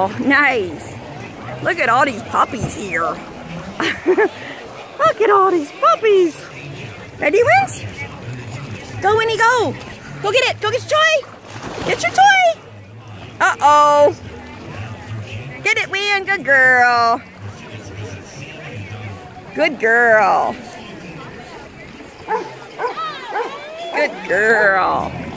girl. Nice. Look at all these puppies here. Look at all these puppies. Ready, Wins? Go, Winnie, go. Go get it. Go get your toy. Get your toy. Uh-oh. Get it, Win. Good girl. Good girl. Good girl.